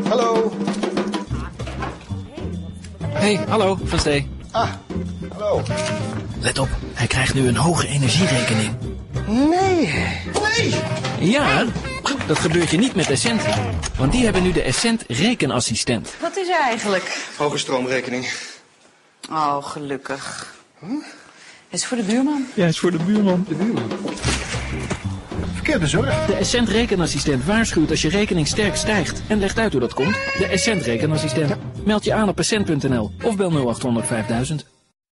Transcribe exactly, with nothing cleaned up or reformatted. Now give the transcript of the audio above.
Hallo. Hey, hallo, Van Stee. Ah, hallo. Let op, hij krijgt nu een hoge energierekening. Nee. Nee. Ja, dat gebeurt je niet met Essent. Want die hebben nu de Essent rekenassistent. Wat is er eigenlijk? Hoge stroomrekening. Oh, gelukkig. Huh? Het is voor de buurman. Ja, het is voor de buurman. De buurman. Verkeerde zorg. De Essent rekenassistent waarschuwt als je rekening sterk stijgt en legt uit hoe dat komt. De Essent rekenassistent. Meld je aan op essent punt n l of bel nul acht honderd vijfduizend.